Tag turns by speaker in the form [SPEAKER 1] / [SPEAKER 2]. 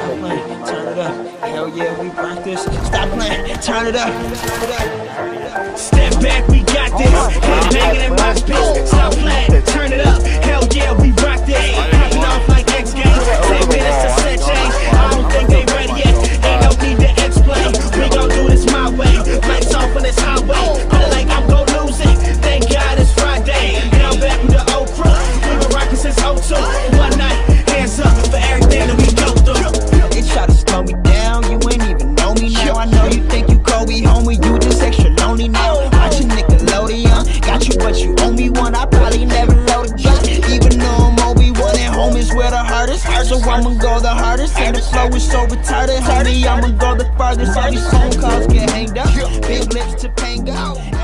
[SPEAKER 1] Stop playing, turn it up. Hell yeah, we rock this. Stop playing, turn it up. Step back, we got this. Head banging in my space. Stop playing, turn it up. Hell yeah, we rock this. Popping off like X Games. 10 minutes to set change. I don't think they ready yet. Ain't no need to explain. We gon' do this my way. Lights off on this highway. Feel like I'm gon' lose it. Thank God it's Friday. Now I'm back with the old crew. We been rocking since 02. One night, hands up for everything that we go through. They try to slow me down, you ain't even know me now. I know you think you Kobe, homie, you just extra lonely now. Watching Nickelodeon, got you but you owe me one. I probably never load a gun, even though I'm Obi-Wan at home is where the hardest. So I'ma go the hardest, and the flow is so retarded, homie, I'ma go the farthest. All these phone calls get hanged up, big lips to Pango.